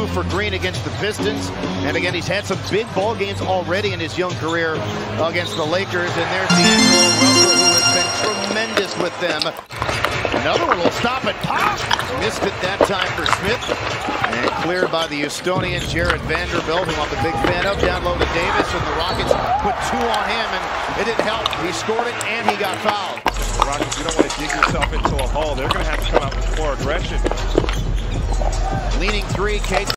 2 for Green against the Pistons. And again, he's had some big ball games already in his young career against the Lakers. And there's D'Angelo Russell, who has been tremendous with them. Another one will stop and pop. Missed it that time for Smith. And cleared by the Houstonian, Jared Vanderbilt, who I'm a big fan of. Down low to Davis, and the Rockets put 2 on him, and it didn't help. He scored it, and he got fouled. Rockets, you don't want to dig yourself into a hole. They're going to have to come out with more aggression. Leaning 3, Kate.